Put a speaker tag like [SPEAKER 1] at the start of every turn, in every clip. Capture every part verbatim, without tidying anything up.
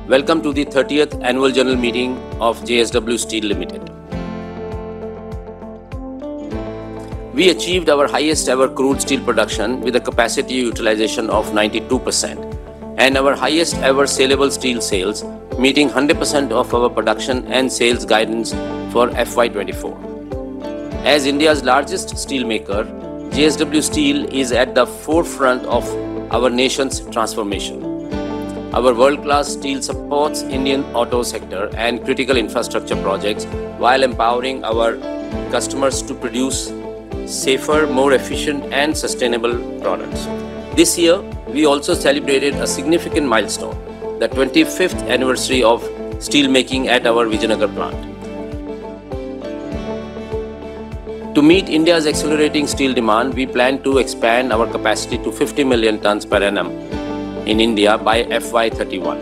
[SPEAKER 1] Welcome to the thirtieth Annual General Meeting of J S W Steel Limited. We achieved our highest ever crude steel production with a capacity utilization of ninety-two percent and our highest ever saleable steel sales, meeting one hundred percent of our production and sales guidance for F Y twenty-four. As India's largest steel maker, J S W Steel is at the forefront of our nation's transformation. Our world-class steel supports Indian auto sector and critical infrastructure projects while empowering our customers to produce safer, more efficient and sustainable products. This year, we also celebrated a significant milestone, the twenty-fifth anniversary of steel making at our Vijayanagar plant. To meet India's accelerating steel demand, we plan to expand our capacity to fifty million tons per annum in India by F Y thirty-one.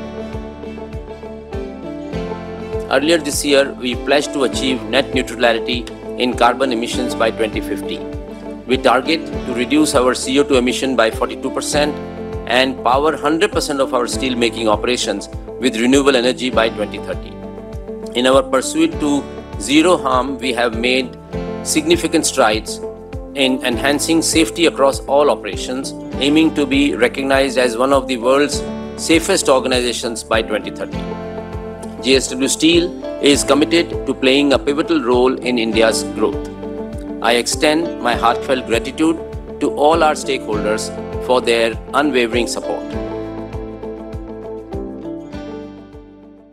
[SPEAKER 1] Earlier this year, we pledged to achieve net neutrality in carbon emissions by twenty fifty. We target to reduce our C O two emission by forty-two percent and power one hundred percent of our steel making operations with renewable energy by twenty thirty. In our pursuit to zero harm, we have made significant strides in enhancing safety across all operations, aiming to be recognized as one of the world's safest organizations by twenty thirty. J S W Steel is committed to playing a pivotal role in India's growth. I extend my heartfelt gratitude to all our stakeholders for their unwavering support.